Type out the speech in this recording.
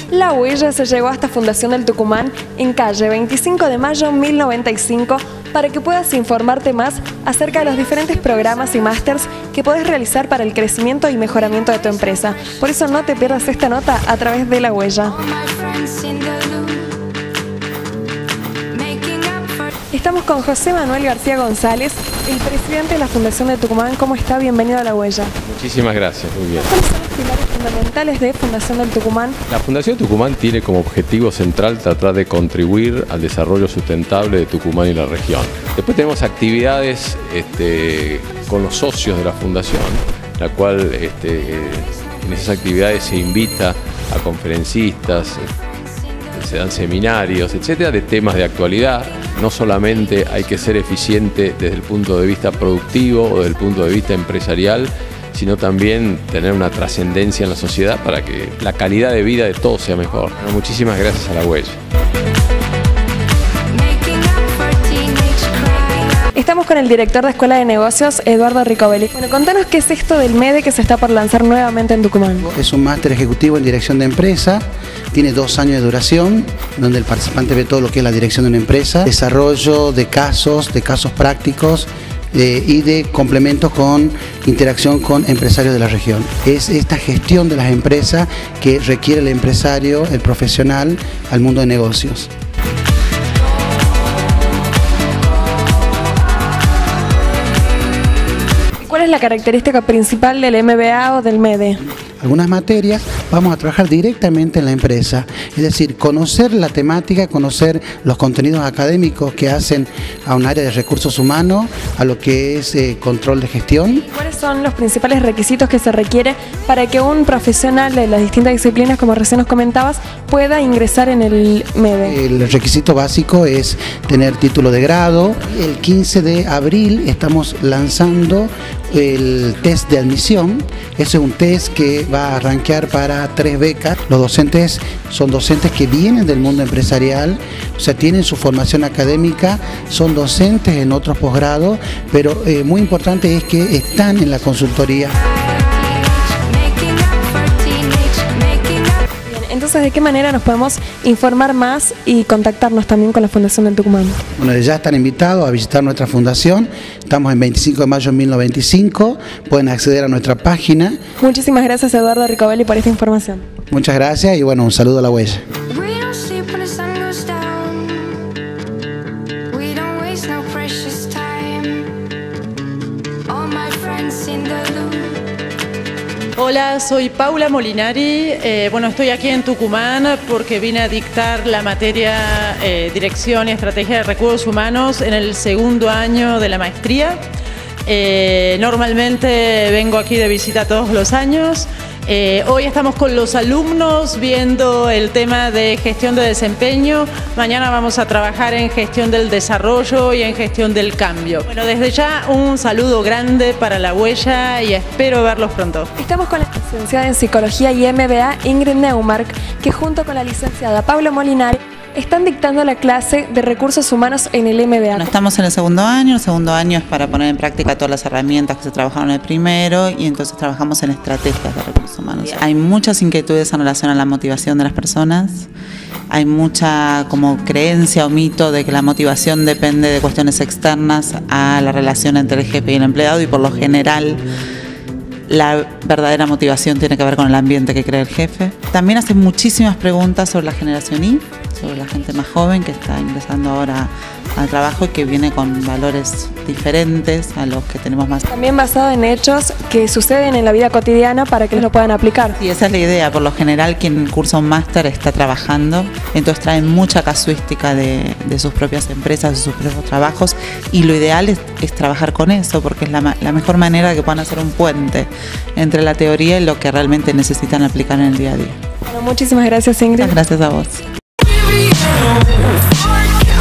La Huella se llegó hasta Fundación del Tucumán en calle 25 de mayo 1095 para que puedas informarte más acerca de los diferentes programas y másters que puedes realizar para el crecimiento y mejoramiento de tu empresa. Por eso no te pierdas esta nota a través de La Huella. Estamos con José Manuel García González, el presidente de la Fundación de Tucumán. ¿Cómo está? Bienvenido a La Huella. Muchísimas gracias, muy bien. ¿Cuáles son los pilares fundamentales de Fundación del Tucumán? La Fundación Tucumán tiene como objetivo central tratar de contribuir al desarrollo sustentable de Tucumán y la región. Después tenemos actividades con los socios de la Fundación, la cual en esas actividades se invita a conferencistas, se dan seminarios, etcétera, de temas de actualidad. No solamente hay que ser eficiente desde el punto de vista productivo o desde el punto de vista empresarial, sino también tener una trascendencia en la sociedad para que la calidad de vida de todos sea mejor. Bueno, muchísimas gracias a La Huella. Estamos con el director de Escuela de Negocios, Eduardo Ricovelli. Bueno, contanos qué es esto del MEDE que se está por lanzar nuevamente en Tucumán. Es un máster ejecutivo en dirección de empresa, tiene 2 años de duración, donde el participante ve todo lo que es la dirección de una empresa, desarrollo de casos prácticos y de complementos con interacción con empresarios de la región. Es esta gestión de las empresas que requiere el empresario, el profesional, al mundo de negocios. ¿Cuál es la característica principal del MBA o del MEDE? Algunas materias vamos a trabajar directamente en la empresa, es decir, conocer la temática, conocer los contenidos académicos que hacen a un área de recursos humanos, a lo que es control de gestión. ¿Cuáles son los principales requisitos que se requiere para que un profesional de las distintas disciplinas, como recién nos comentabas, pueda ingresar en el MEDE? El requisito básico es tener título de grado. El 15 de abril estamos lanzando el test de admisión. Ese es un test que va a rankear para 3 becas. Los docentes son docentes que vienen del mundo empresarial, o sea, tienen su formación académica, son docentes en otros posgrados, pero muy importante es que están en la consultoría. Entonces, ¿de qué manera nos podemos informar más y contactarnos también con la Fundación del Tucumán? Bueno, ya están invitados a visitar nuestra fundación. Estamos en 25 de mayo de 1095. Pueden acceder a nuestra página. Muchísimas gracias, Eduardo Ricovelli, por esta información. Muchas gracias y bueno, un saludo a La Huella. Hola, soy Paula Molinari. Bueno, estoy aquí en Tucumán porque vine a dictar la materia Dirección y Estrategia de Recursos Humanos en el 2º año de la maestría. Normalmente vengo aquí de visita todos los años. Hoy estamos con los alumnos viendo el tema de gestión de desempeño. Mañana vamos a trabajar en gestión del desarrollo y en gestión del cambio. Bueno, desde ya un saludo grande para La Huella y espero verlos pronto. Estamos con la licenciada en Psicología y MBA Ingrid Neumark, que junto con la licenciada Paula Molinari están dictando la clase de recursos humanos en el MBA. Bueno, estamos en el 2º año. El 2º año es para poner en práctica todas las herramientas que se trabajaron en el primero y entonces trabajamos en estrategias de recursos humanos. Hay muchas inquietudes en relación a la motivación de las personas. Hay mucha como creencia o mito de que la motivación depende de cuestiones externas a la relación entre el jefe y el empleado y por lo general la verdadera motivación tiene que ver con el ambiente que crea el jefe. También hacen muchísimas preguntas sobre la generación Y, sobre la gente más joven que está ingresando ahora al trabajo y que viene con valores diferentes a los que tenemos más. También basado en hechos que suceden en la vida cotidiana para que lo puedan aplicar. Sí, esa es la idea. Por lo general quien cursa un máster está trabajando, entonces traen mucha casuística de sus propias empresas, de sus propios trabajos y lo ideal es trabajar con eso porque es la mejor manera de que puedan hacer un puente entre la teoría y lo que realmente necesitan aplicar en el día a día. Bueno, muchísimas gracias, Ingrid. Muchas gracias a vos.